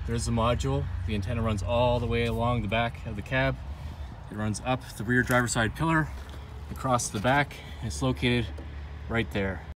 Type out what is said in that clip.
There's the module. The antenna runs all the way along the back of the cab. It runs up the rear driver's side pillar, across the back. It's located right there.